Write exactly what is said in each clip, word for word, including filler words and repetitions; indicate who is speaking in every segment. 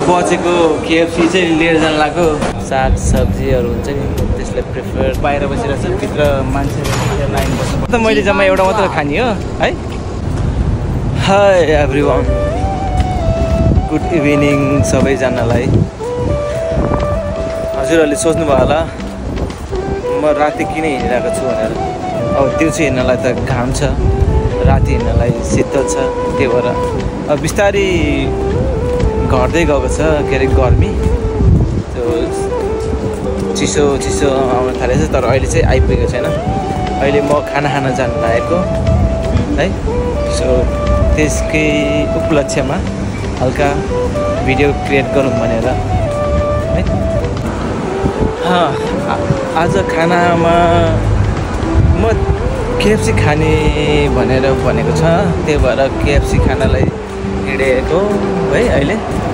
Speaker 1: बचेको KFC चाहिँ लिएर जान लाग्यो। साग सब्जीहरू हुन्छ नि त्यसलाई प्रिफर बाहिर बसिरहेको छ, भित्र मान्छे लाइन बस्नु त मैले जम्मा एउटा मात्र खाने हो है। हाई एभ्रिवान, गुड इभिनिङ सबैजनालाई। हजुरहरूले सोच्नुभयो होला म राति किन हिँडिरहेको छु भनेर। अब दिउँसो हिँड्नलाई त घाम छ, राति हिँड्नलाई शीतल छ, त्यही भएर अब बिस्तारै घट्दै गएको छ के अरे गर्मी, त्यो चिसो चिसो आउन थालेको छ। तर अहिले चाहिँ आइपुगेको छैन। अहिले म खाना खान जान लागेको है। सो त्यसकै उपलक्ष्यमा हल्का भिडियो क्रिएट गरौँ भनेर है। आज खानामा म केएफसी खाने भनेर भनेको छ, त्यही भएर केएफसी खानालाई हिँडेको है अहिले।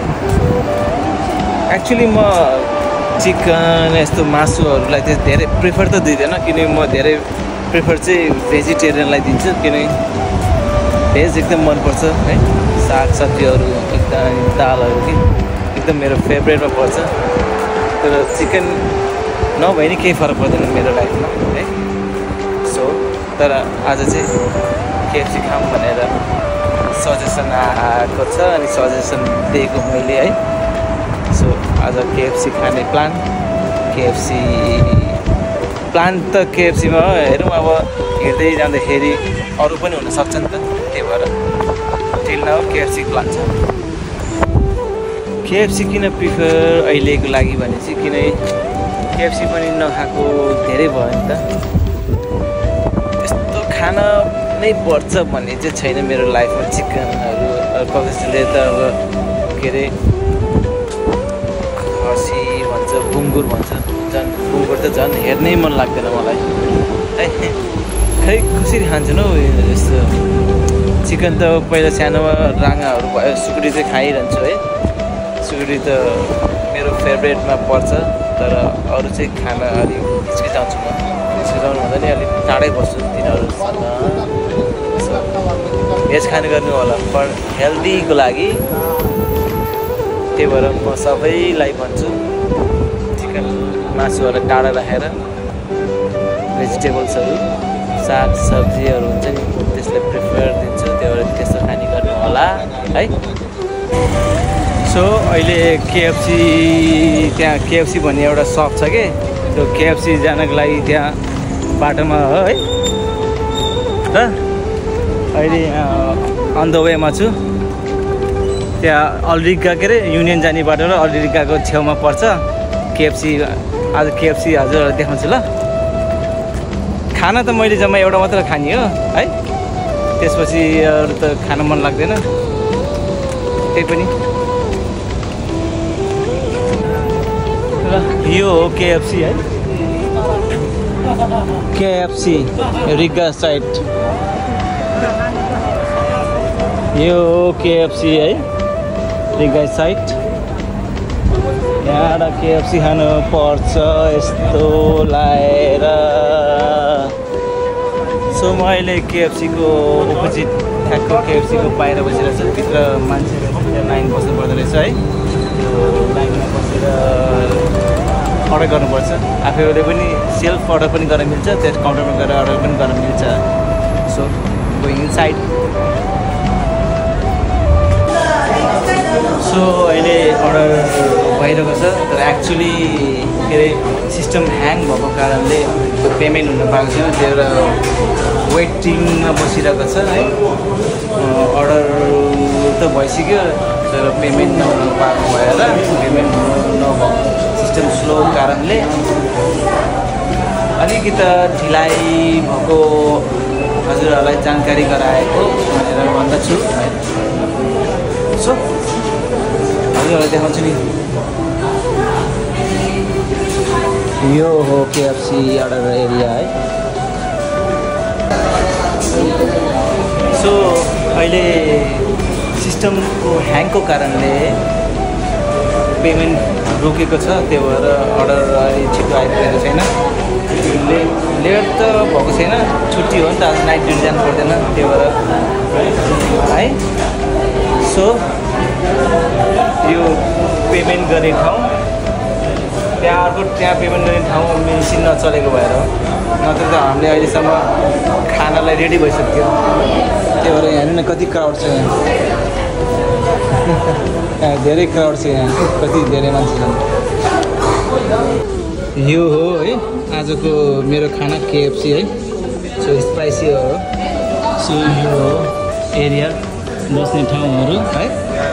Speaker 1: एक्चुअली म चिकन यस्तो मासुहरूलाई चाहिँ धेरै प्रिफर त दिँदैन, किनकि म धेरै प्रिफर चाहिँ भेजिटेरियनलाई दिन्छु, किनकि भेज एकदम मनपर्छ है। साग सब्जीहरू एकदम दालहरू कि एकदम मेरो फेभरेटमा पर्छ। तर चिकन नभए नि केही फरक पर्दैन मेरो लाइफमा है। सो तर आज चाहिँ केएफसी खाऊँ भनेर सजेसन आएको छ अनि सजेसन दिएको मैले है। सो आज केएफसी खाने प्लान। केएफसी प्लान त केएफसीमा हेरौँ, अब हिँड्दै जाँदाखेरि अरू पनि हुनसक्छ नि त, त्यही भएर टिल नाउ केएफसी प्लान छ। केएफसी किन प्रिफर अहिलेको लागि भने चाहिँ किनकि केएफसी पनि नखाएको धेरै भयो नि त। त्यस्तो खाना नै पर्छ भन्ने चाहिँ छैन मेरो लाइफमा। चिकनहरू कसैले त अब के अरे खसी भन्छ, बुङ्गुर भन्छ, झन् बुङ्गुर त झन् हेर्नै मन लाग्दैन मलाई है। खै कसरी खान्छन् हौ यस्तो चिकन त। पहिला सानोमा राँगाहरू भयो, सुकुटी चाहिँ खाइरहन्छु है। सुकुटी त मेरो फेभरेटमा पर्छ, तर अरू चाहिँ खाना अलिक हिचकिचाउँछु म। हिचकिचाउनु भन्दा नि अलिक टाढै बस्छु तिनीहरूसँग। भेज खाने गर्नु होला पर हेल्दीको लागि, त्यही भएर म सबैलाई भन्छु चिकन मासुहरू टाढा राखेर भेजिटेबल्सहरू साग सब्जीहरू हुन्छ नि त्यसलाई प्रिफर दिन्छु, त्यही भएर त्यस्तो खाने गर्नु होला है। सो अहिले केएफसी त्यहाँ केएफसी भन्ने एउटा सप छ कि, त्यो केएफसी जानको लागि त्यहाँ बाटोमा हो है। र अहिले अन द वेमा छु। त्यहाँ अल्ड्रिका के अरे युनियन जाने बाटो र अल्ड्रिकाको छेउमा पर्छ केएफसी। आज केएफसी हजुरहरूलाई देखाउँछु ल। खाना त मैले जम्मा एउटा मात्र खाने हो है, त्यसपछि अरू त खान मन लाग्दैन। त्यही पनि यो हो केएफसी है। केएफसी रिगा साइड, यो केएफसी है रिगा साइड। यहाँबाट केएफसी खानु पर्छ यस्तो लाएर। सो म अहिले केएफसीको अपोजिट ठ्याक्क केएफसीको बाहिर बसिरहेको छु। भित्र मान्छेहरू त्यहाँ लाइन बस्नु पर्दो रहेछ है। त्यो लाइनमा बसेर अर्डर गर्नुपर्छ। आफैले पनि सेल्फ अर्डर पनि गर्न मिल्छ, त्यस काउन्टरमा गएर अर्डर पनि गर्न मिल्छ। So going inside. सो अहिले अर्डर भइरहेको छ, तर एक्चुअली के अरे सिस्टम ह्याङ भएको कारणले पेमेन्ट हुन पाएको छैन, त्यही भएर वेटिङमा बसिरहेको छ है। अर्डर त भइसक्यो तर पेमेन्ट नहुन पाएको भएर पेमेन्ट नभएको सिस्टम स्लो कारणले अलिकति ढिलाइ भएको हजुरहरूलाई जानकारी गराएको भनेर भन्दछु है। सो हजुरहरूलाई देखाउँछु नि। यो हो केएफसी अर्डर एरिया है। सो अहिले सिस्टमको ह्याङको कारणले पेमेन्ट रोकेको छ, त्यही भएर अर्डर अलि छिटो आइपुगेको छैन। ले लेट त भएको छैन, छुट्टी हो नि त, आज नाइट ड्युटी जानु पर्दैन, त्यही भएर है। सो यो पेमेन्ट गर्ने ठाउँ त्यहाँ अर्को त्यहाँ पेमेन्ट गर्ने ठाउँ मेसिन नचलेको भएर नत्र त हामीले अहिलेसम्म खानालाई रेडी भइसक्यो त्यही भएर यहाँ हेर्नु न कति क्राउड छ यहाँ यहाँ धेरै क्राउड छ यहाँ कति धेरै मान्छे छन् यो हो है आजको मेरो खाना केएफसी है सो स्पाइसी हो सो यो हो एरिया बस्ने ठाउँहरू है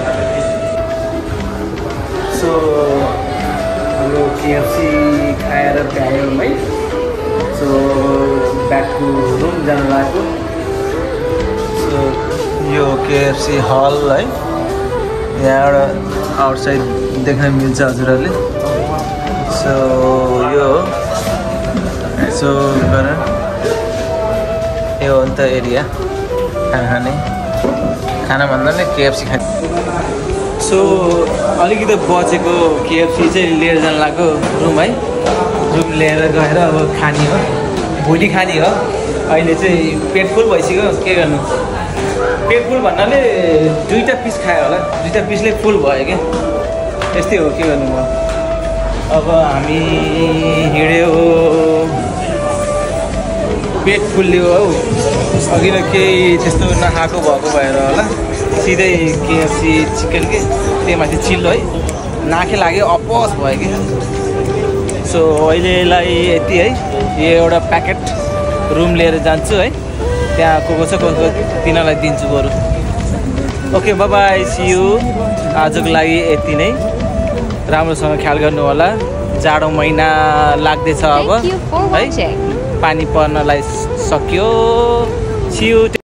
Speaker 1: सो हाम्रो केएफसी खाएर भ्यायौँ है सो ब्याक टु रुम जानु लाग्यो सो यो केएफसी हल है यहाँबाट आउटसाइड देख्न मिल्छ हजुरहरूले सो यो सो गर यो हो नि त एरिया खाना खाने खाना भन्दा नै केएफसी खाने सो अलिकति बचेको केएफसी चाहिँ लिएर जानु लाग्यो रुम है रुम लिएर गएर अब खाने हो भोलि खाने हो अहिले चाहिँ पेट फुल भइसक्यो के गर्नु पेट फुल भन्नाले दुईवटा पिस खायो होला दुईवटा पिसले फुल भयो क्या त्यस्तै हो के गर्नु म अब हामी हिँड्यो पेट फुल्यो हौ अघि न केही त्यस्तो नखाएको भएको भएर होला सिधै केएफसी चिकन के त्यही माथि चिल्लो है नाके लाग्यो अपस भयो कि सो अहिलेलाई यति है यो एउटा प्याकेट रुम लिएर जान्छु है त्यहाँ को को छ को को तिनीहरूलाई दिन्छु बरु okay bye bye see you आजको लागि यति नै राम्रोसँग ख्याल गर्नु होला जाडो महिना लाग्दैछ अब है पानी पर्नलाई सक्यो सी यू